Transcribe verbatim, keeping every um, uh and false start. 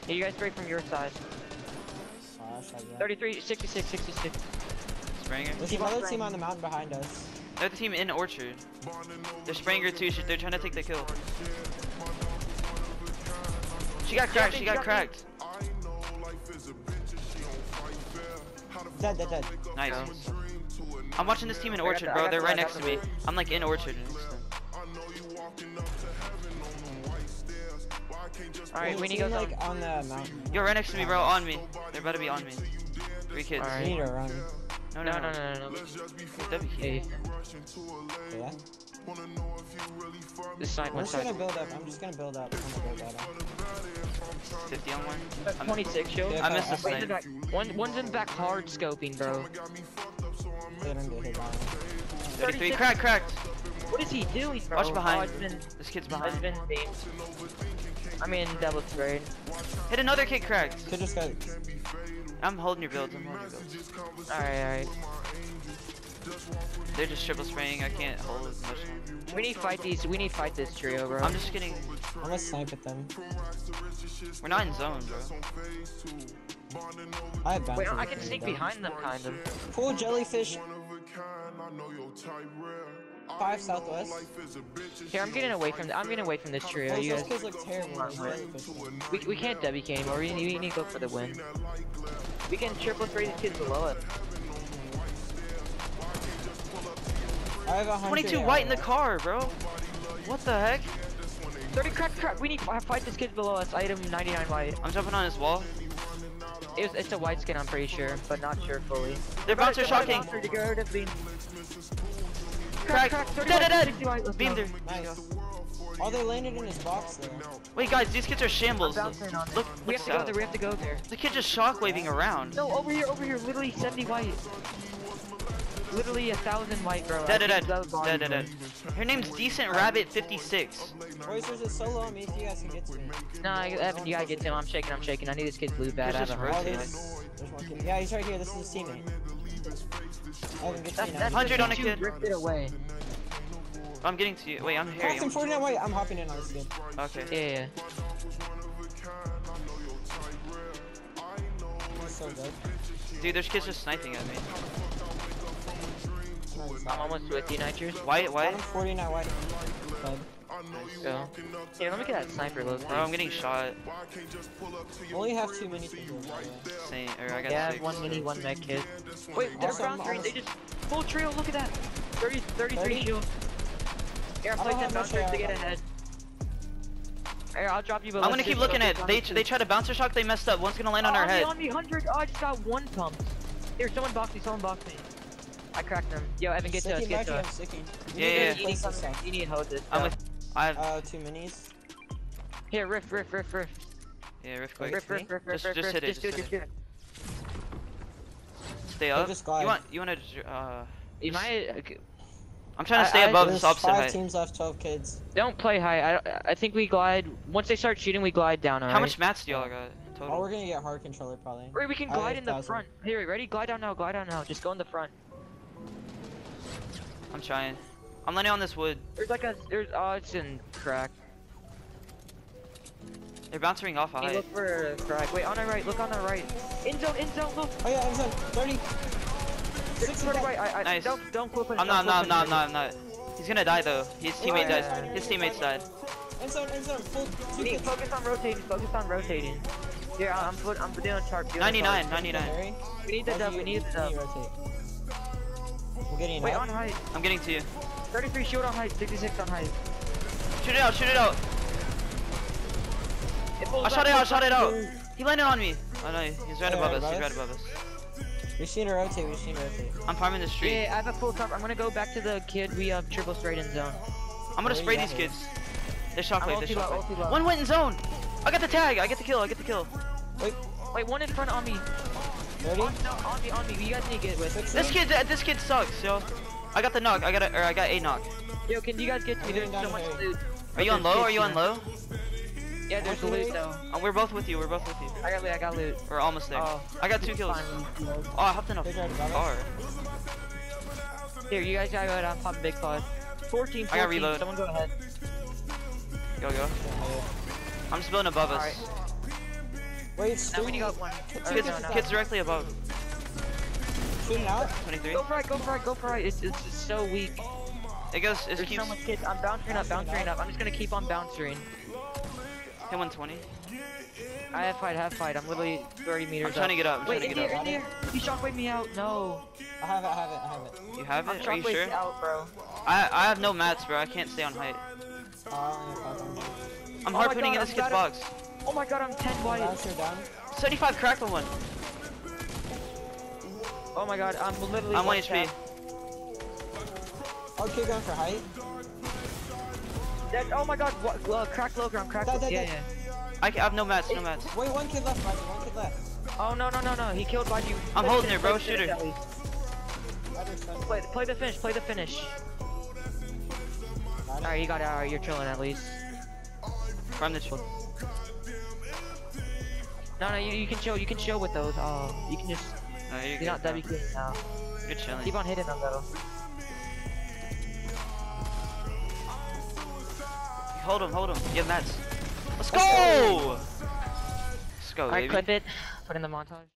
Yeah, you guys spray from your side. thirty-three, sixty-six, sixty-six. Spranger. There's another team on the mountain behind us. They're the team in Orchard. They're Spranger too. They're trying to take the kill. She got cracked. She got cracked. Dead, dead, dead. Nice. I'm watching this team in Orchard, bro. They're right next to me. I'm like in Orchard. Alright, we need to go like on the mountain. Yo, right next to me, bro. On me. They're about to be on me. Three kids. Alright. Need to run. No, no, no, no, no, no, no. W K. Yeah. This side, I'm one just side. gonna build up. I'm just gonna build up. I'm gonna build up. fifty on one. I'm twenty-six, yo. I missed the One's in snipe. back, one, one's in back hard scoping, bro. They don't get hit by him. thirty-three. Cracked, cracked. What is he doing, bro? Watch behind. Oh, it's been, This kid's it's behind. been beamed. I mean, double sprayed. Hit another kid cracked. Kid just got. I'm holding your builds. I'm holding your builds. Alright, alright. They're just triple spraying. I can't hold as much. We need to fight these. We need to fight this trio, bro. I'm just getting. I'm gonna snipe at them. We're not in zone, bro. I have bounty. Wait, I can sneak behind them, kind of. Pool jellyfish. Five southwest. Here, I'm getting away from. I'm getting away from this trio. Those, You those guys. kids look terrible. Those jellyfish. We, we can't W K anymore. We need, we need to go for the win. We can triple spray these kids below us. I have a hundred. twenty-two white in the car, bro. What the heck? thirty crack, crack. We need to fight this kid below us. Item ninety-nine white. I'm jumping on his wall. It's, it's a white skin, I'm pretty sure, but not sure fully. They're bouncer shocking. Crack. Dead, dead, dead. Beam there. Nice. Oh, they landed in his box though. Wait, guys, these kids are shambles. Look, look, We have to go there. We have to go there. The kid just shockwaving around. No, over here, over here. Literally seventy white. Literally a thousand white, bro. Dead, dead, dead. Dead, dead, dead. Her name's Decent Rabbit fifty-six. Boys, there's a solo on me if you guys can get to me. Nah, Evan, you gotta get to him. I'm shaking, I'm shaking. I need this kid's loot bad. I There's have a just heart. Oh, rotate. there's, there's one kid. Yeah, he's right here. This is his teammate. Evan, get to That's, me that's now. one hundred on a you kid. drifted away. I'm getting to you. Wait, I'm here. Captain forty-nine white. I'm hopping in on this kid. Okay. Yeah, yeah. He's so good. Dude, there's kids just sniping at me. Nice. I'm almost with you, Nitrous. White, white. Bottom forty-nine white. Dead. Let's go. Here, let me get that sniper low. Bro, I'm getting shot. Only have two minis to do. Same, or I got Yeah, six. one mini, one mech kid. Wait, they're Also, I'm bouncing. They almost- just full trio. Look at that. thirty, thirty-three thirty? shield. Here, I I'll don't play ten have much bouncers to A R. get ahead. Here, I'll drop you. But I'm let's gonna keep just looking go at. for They it. they tried to bouncer shock. They messed up. One's gonna land on Oh, our on me, head. on me, one hundred. Oh, I just got one pump. Here, someone box me. Someone box me. I cracked them. Yo, Evan, get to us. Sticking Get back to here, us. I'm sticking. Yeah, You need yeah, to yeah. You need, replace this something. stuff. You need to hold this. I'm stuff. with. I have. Uh, two minis. Here, riff, riff, riff, riff. Yeah, riff quick. Riff, riff, riff, riff, Just- riff, just riff. hit it, Just do it, just just hit do it. Stay up. just glide. You want? You want to? Uh. You might. I'm trying to I- stay I- above There's this opposite five height. teams left, twelve kids. Don't play high. I, I think we glide. Once they start shooting, we glide down. Alright. How much mats do y'all got Oh, total? we're gonna get hard controller probably. Or we can I glide have in the thousand. front. Here, ready? Glide down now. Glide down now. Just go in the front. I'm trying. I'm landing on this wood. There's like a. There's. Oh, it's in crack. They're bouncing off a Hey, height. look for a crack. Wait, on our right. Look on the right. In zone. In zone. Look. Oh yeah, I'm done. thirty. sixty right. I, I, Nice. Don't. Don't flip it. I'm not. I'm not. I'm not. I'm not. He's gonna die though. His teammate yeah, died. yeah. His teammates died. End zone, end zone, full two We need kids. focus on rotating. Focus on rotating. Here, I'm put. I'm doing sharp. doing ninety-nine. sharp. ninety-nine. Mary, We need the oh, dub. you- We need the you dub. rotate. We're getting Wait, up. on height. I'm getting to you. thirty-three shield on height. sixty-six on height. Shoot it out. Shoot it out. It pulls I shot back, it out. I pulls shot it back. out. He landed on me. Oh no, he's right Yeah, above right us. He's above right us? above us. We just need to rotate, we just need to rotate. I'm farming the street. Yeah, I have a full cover. I'm gonna go back to the kid. We have triple straight in zone. I'm gonna Where spray you these at? kids. They I'm shockwave. They ulti low, shockwave. ulti low. One went in zone. I got the tag. I get the kill. I get the kill. Wait, Wait, one in front on me. thirty? On, no, on me, on me. You guys need to get with. Six. This kid. This kid sucks, yo. I got the knock. I got a. Or I got a knock. Yo, can you guys get to me? There's so much loot. Are you on low? Are you on low? Yeah, there's loot though. Uh, we're both with you. We're both with you. I got loot. I got loot. We're almost there. Oh, I got two kills. fine. Oh, I hopped in a They tried to grab us. car. Here, you guys gotta go ahead. I'm popping big pod. fourteen, fourteen. I got reload. Someone go ahead. Go, go. I'm just building above us. Alright. Wait, it's Now we shooting. got one. Or, Kids, no, no. kids directly above. Shooting out. twenty-three. Go for it, go for it, go for it. It's, it's just so weak. It goes, it There's keeps, so much kids. I'm bouncing up, bouncing up. I'm just gonna keep on bouncing. hit one twenty. I have fight, have fight. I'm literally thirty meters I'm trying up. to get up, I'm Wait, trying in to here, get in up. here. He shockwaved me out. No. I have it, I have it, I have it. You have I'm it? Are you shockwaved sure? out, bro. I I have no mats, bro. I can't stay on height. Uh, I'm I'm Oh my harpooning God, in this I'm kid's down. box. Oh my god, I'm ten white. Bouncer down. seventy-five cracked on one. Oh my god, I'm literally I'm one one H P. tap. Okay, going for height. Dead. Oh my god, what? Uh, crack low ground, crack Dead, low. dead, Yeah, dead. yeah. I, ca- I have no mats, no mats. Wait, one kid left, Roger, one kid left. Oh no, no, no, no. He killed by you. I'm Play holding the her, bro. finish, Shoot her. at least. Roger's fine. Play, play the finish, play the finish. Got it. Alright, you got it. Alright, you're chilling at least. From the chill. No, no, you, you can chill. You can chill with those. Oh, you can just. No, you're, You're good, not bro. W Q now. You're chilling. Keep on hitting them though. Hold him, hold him. You have mats. Let's Let's go! Let's go, Alright, baby. clip it. Put in the montage.